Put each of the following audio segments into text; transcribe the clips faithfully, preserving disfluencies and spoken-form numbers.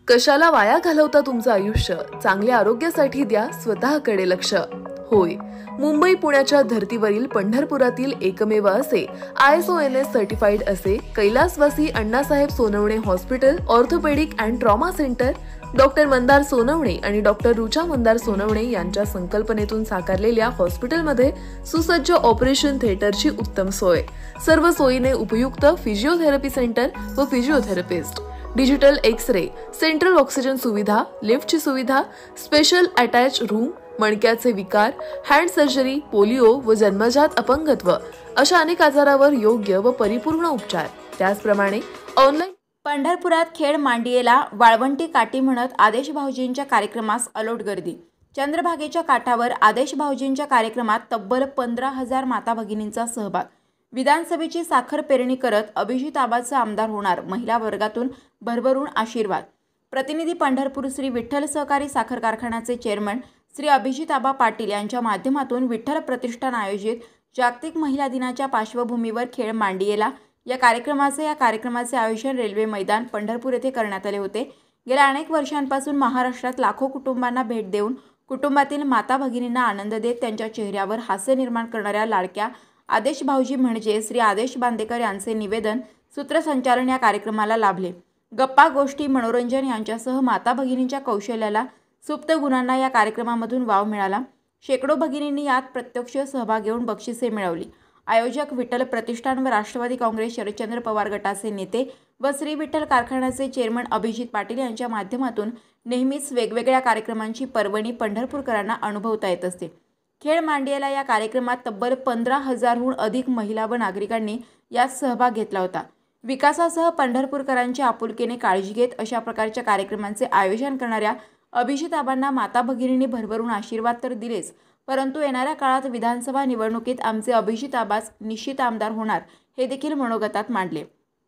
कशाला वाया घालवता तुमचं आयुष्य? चांगल्या आरोग्यासाठी द्या स्वतःकडे लक्ष. होय, मुंबई पुण्याच्या धर्तीवरील पंढरपुरातील एकमेव असे I S O N S certified असे कैलासवासी Annasaheb Sonawane hospital orthopaedic and trauma centre doctor Mandar Sonawane आणि डॉक्टर रुचा मंदार सोनवणे यांच्या संकल्पनेतून साकारलेल्या हॉस्पिटलमध्ये सुसज्ज ऑपरेशन थिएटरची उत्तम सोय, सर्व सोयीने उपयुक्त फिजिओथेरपी सेंटर व physiotherapist, digital x-ray, central oxygen सुविधा, लिफ्टची सुविधा, स्पेशल अटॅच रूम, मणक्याचे विकार, हँड सर्जरी, पोलिओ व जन्मजात अपंगत्व अशा अनेक आजारावर योग्य व परिपूर्ण उपचार. त्याचप्रमाणे ऑनलाईन पंढरपुरात खेड मांडियेला वाळवंटी काठी म्हणत आदेश भाऊजींच्या कार्यक्रमास अलोट गर्दी. चंद्रभागेच्या काठावर आदेश भाऊजींच्या कार्यक्रमात तब्बल पंधरा हजार माता भगिनींचा सहभाग. विधानसभेची साखर पेरणी करत अभिजित आबाचा आमदार होणार, महिला वर्गातून भरभरून आशीर्वाद. प्रतिनिधी पंढरपूर. श्री विठ्ठल सहकारी साखर कारखान्याचे चेअरमन श्री अभिजित आबा पाटील यांच्या माध्यमातून विठ्ठल प्रतिष्ठान आयोजित जागतिक महिला दिनाच्या पार्श्वभूमीवर खेड मांडियेला या कार्यक्रमाचे या कार्यक्रमाचे आयोजन रेल्वे मैदान पंढरपूर येथे करण्यात आले होते. गेल्या अनेक वर्षांपासून महाराष्ट्रात लाखो कुटुंबांना भेट देऊन कुटुंबातील माता भगिनींना आनंद देत त्यांच्या चेहऱ्यावर हास्य निर्माण करणाऱ्या लाडक्या आदेश भाऊजी म्हणजे श्री आदेश बांदेकर यांचे निवेदन सूत्रसंचालन या कार्यक्रमाला लाभले. गप्पा गोष्टी मनोरंजन यांच्यासह माता भगिनींच्या कौशल्याला सुप्त गुणांना या कार्यक्रमामधून वाव मिळाला. शेकडो भगिनींनी यात प्रत्यक्ष सहभाग घेऊन बक्षिसे मिळवली. आयोजक विठ्ठल प्रतिष्ठान व राष्ट्रवादी काँग्रेस शरदचंद्र पवार गटाचे नेते व श्री विठ्ठल कारखान्याचे चेअरमन अभिजित पाटील यांच्या माध्यमातून नेहमीच वेगवेगळ्या कार्यक्रमांची पर्वणी पंढरपूरकरांना अनुभवता येत असते. खेड मांडियेला या कार्यक्रमात तब्बल पंधरा हजारहून अधिक महिला व नागरिकांनी यात सहभाग घेतला होता. विकासासह पंढरपूरकरांची आपुलकीने काळजी घेत अशा प्रकारच्या कार्यक्रमांचे आयोजन करणाऱ्या अभिजित आबांना माता भगिनींनी भरभरून आशीर्वाद तर दिलेच, परंतु येणाऱ्या काळात विधानसभा निवडणुकीत आमचे अभिजित आबाच निश्चित आमदार होणार हे देखील मनोगतात मांडले.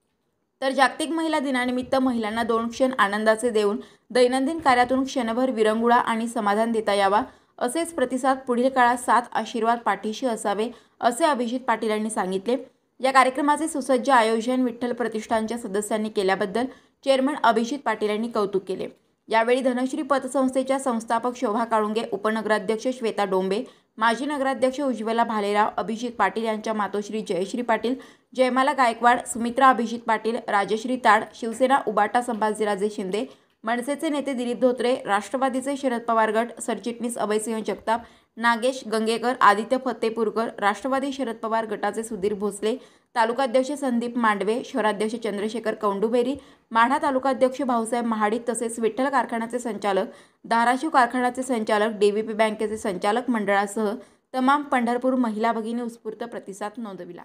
तर जागतिक महिला दिनानिमित्त महिलांना दोन क्षण आनंदाचे देऊन दैनंदिन कार्यातून क्षणभर विरंगुळा आणि समाधान देता यावा, असेच प्रतिसाद पुढील काळात साथ आशीर्वाद पाठीशी असावे असे अभिजित पाटील यांनी सांगितले. या कार्यक्रमाचे सुसज्ज आयोजन विठ्ठल प्रतिष्ठानच्या सदस्यांनी केल्याबद्दल चेअरमन अभिजित पाटील यांनी कौतुक केले. यावेळी धनश्री पतसंस्थेच्या संस्थापक शोभा काळुंगे, उपनगराध्यक्ष श्वेता डोंबे, माजी नगराध्यक्ष उज्ज्वला भालेराव, अभिजित पाटील यांच्या मातोश्री जयश्री पाटील, जयमाला गायकवाड, सुमित्रा अभिजित पाटील, राजश्री ताड, शिवसेना उबाटा संभाजीराजे शिंदे, मनसेचे नेते दिलीप धोत्रे, राष्ट्रवादीचे शरद पवार गट सरचिटणीस अभयसिंह जगताप, नागेश गंगेकर, आदित्य फत्तेपूरकर, राष्ट्रवादी शरद पवार गटाचे सुधीर भोसले, तालुकाध्यक्ष संदीप मांडवे, शहराध्यक्ष चंद्रशेखर कौंडुबेरी, माढा तालुकाध्यक्ष भाऊसाहेब महाडिक तसेच विठ्ठल कारखान्याचे संचालक, धाराशिव कारखान्याचे संचालक, डी व्ही पी बँकेचे संचालक मंडळासह तमाम पंढरपूर महिला भगिनी उत्स्फूर्त प्रतिसाद नोंदविला.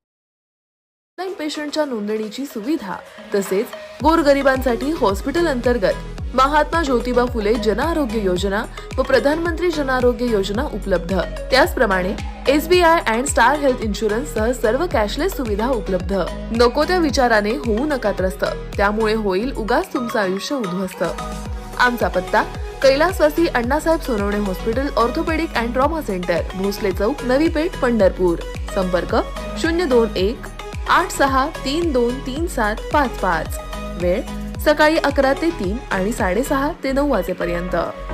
ऑनलाईन पेशंटच्या नोंदणीची सुविधा तसेच गोरगरिबांसाठी हॉस्पिटल अंतर्गत महात्मा ज्योतिबा फुले जन आरोग्य योजना व प्रधानमंत्री जन आरोग्य योजना उपलब्ध. त्याचप्रमाणे S B I and Star Health insurance सह सर्व कॅशलेस सुविधा उपलब्ध. नको त्या विचाराने होऊ नका त्रस्त, त्यामुळे होईल उगाच तुमचं आयुष्य उद्ध्वस्त. आमचा पत्ता कैलासवासी Annasaheb Sonawane hospital orthopaedic and trauma centre, Bhosale Chowk, Navi Peth, Pandharpur. संपर्क शून्य दोन एक आठ सहा तीन दोन तीन सात पाच पाच. वेळ सकाळी अकरा ते तीन आणि साडेसहा ते नऊ वाजेपर्यंत.